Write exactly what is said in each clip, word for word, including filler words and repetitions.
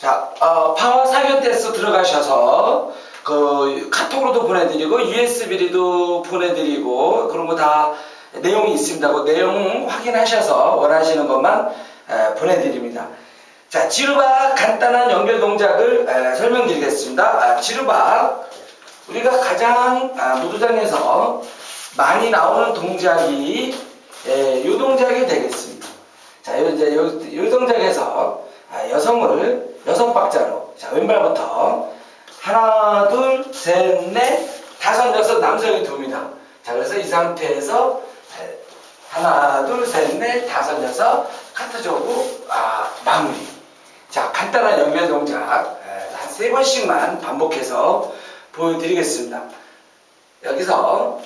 자, 어, 파워 사교대에서 들어가셔서 그 카톡으로도 보내드리고 유에스비로도 보내드리고 그런 거 다 내용이 있습니다. 그 내용 확인하셔서 원하시는 것만 에, 보내드립니다. 자, 지루박 간단한 연결 동작을 에, 설명드리겠습니다. 아, 지루박 우리가 가장 아, 무도장에서 많이 나오는 동작이 에, 이 동작이 되겠습니다. 자, 요, 이제 요, 요 동작에서 아, 여성을 여섯 박자로 자, 왼발부터 하나, 둘, 셋, 넷, 다섯, 여섯 남성이 돕니다. 자, 그래서 이 상태에서 에, 하나, 둘, 셋, 넷, 다섯, 여섯 카트적으로 아, 마무리. 자, 간단한 연결 동작 한 세 번씩만 반복해서 보여드리겠습니다. 여기서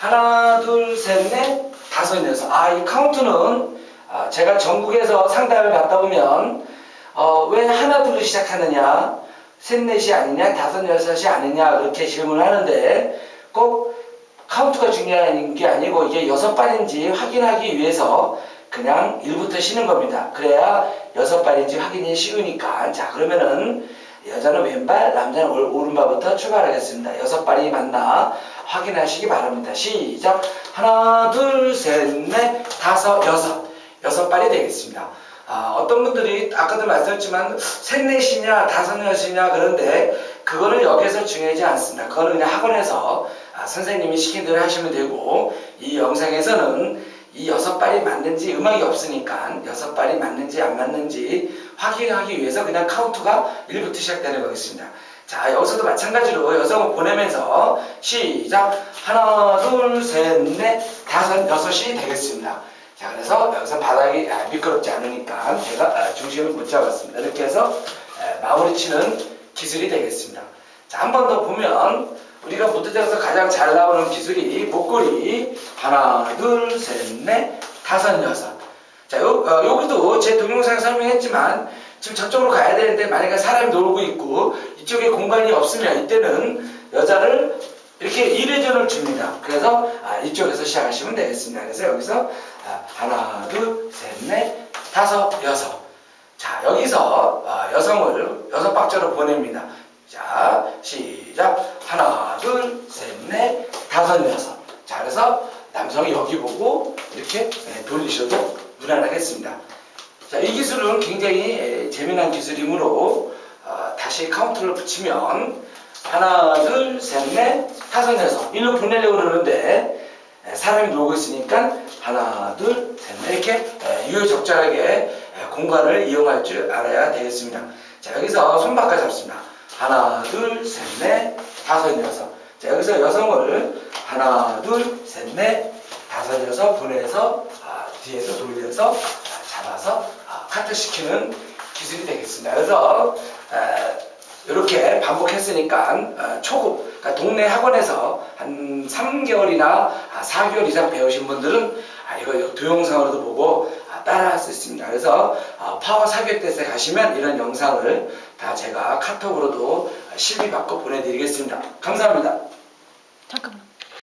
하나, 둘, 셋, 넷, 다섯, 여섯. 아, 이 카운트는 아, 제가 전국에서 상담을 받다 보면 어, 왜 하나, 둘로 시작하느냐, 셋, 넷이 아니냐, 다섯, 여섯이 아니냐 그렇게 질문을 하는데 꼭 카운트가 중요한 게 아니고 이게 여섯 발인지 확인하기 위해서 그냥 일부터 쉬는 겁니다. 그래야 여섯 발인지 확인이 쉬우니까. 자, 그러면은 여자는 왼발, 남자는 오른발부터 출발하겠습니다. 여섯 발이 맞나 확인하시기 바랍니다. 시작. 하나, 둘, 셋, 넷, 다섯, 여섯. 여섯 발이 되겠습니다. 아, 어떤 분들이 아까도 말씀드렸지만 셋, 넷이냐, 다섯, 여섯이냐 그런데 그거는 여기에서 중요하지 않습니다. 그거는 그냥 학원에서 아, 선생님이 시킨 대로 하시면 되고 이 영상에서는 이 여섯 발이 맞는지 음악이 없으니까 여섯 발이 맞는지 안 맞는지 확인하기 위해서 그냥 카운트가 일부터 시작되는 거겠습니다. 자, 여기서도 마찬가지로 여성을 보내면서 시작. 하나, 둘, 셋, 넷, 다섯, 여섯이 되겠습니다. 자, 그래서 여기서 바닥이 미끄럽지 않으니까 제가 중심을 못 잡았습니다. 이렇게 해서 마무리 치는 기술이 되겠습니다. 자, 한 번 더 보면 우리가 무도장에서 가장 잘 나오는 기술이 목걸이 하나, 둘, 셋, 넷, 다섯, 여섯. 자, 요, 어, 여기도 제 동영상에 설명했지만 지금 저쪽으로 가야 되는데 만약에 사람이 놀고 있고 이쪽에 공간이 없으면 이때는 여자를 이렇게 일회전을 줍니다. 그래서 아, 이쪽에서 시작하시면 되겠습니다. 그래서 여기서 아, 하나, 둘, 셋, 넷, 다섯, 여섯. 자, 여기서 아, 여성을 여섯 박자로 보냅니다. 자, 시작. 하나, 둘, 셋, 넷, 다섯, 여섯. 자, 그래서 남성이 여기 보고 이렇게 돌리셔도 무난하겠습니다. 자, 이 기술은 굉장히 재미난 기술이므로 어, 다시 카운트를 붙이면 하나, 둘, 셋, 넷, 다섯, 여섯. 일로 보내려고 그러는데 사람이 놀고 있으니까 하나, 둘, 셋, 넷 이렇게 유효적절하게 공간을 이용할 줄 알아야 되겠습니다. 자, 여기서 손바닥 잡습니다. 하나, 둘, 셋, 넷, 다섯, 여섯. 자, 여기서 여성을 하나, 둘, 셋, 넷, 다섯, 여섯 보내서 아, 뒤에서 돌려서 아, 잡아서 아, 카트시키는 기술이 되겠습니다. 그래서 아, 이렇게 반복했으니까 아, 초급, 그러니까 동네 학원에서 한 삼 개월이나 아, 사 개월 이상 배우신 분들은 아, 이거 동영상으로도 보고 아, 따라할 수 있습니다. 그래서 아, 파워 사교대에 가시면 이런 영상을 다 제가 카톡으로도 실비 받고 보내드리겠습니다. 감사합니다. 잠깐만.